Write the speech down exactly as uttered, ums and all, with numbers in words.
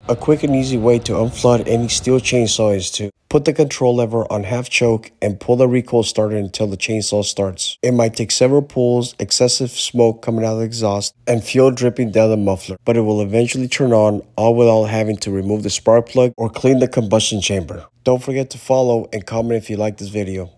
A quick and easy way to unflood any Stihl chainsaw is to put the control lever on half choke and pull the recoil starter until the chainsaw starts. It might take several pulls, excessive smoke coming out of the exhaust, and fuel dripping down the muffler, but it will eventually turn on, all without having to remove the spark plug or clean the combustion chamber. Don't forget to follow and comment if you like this video.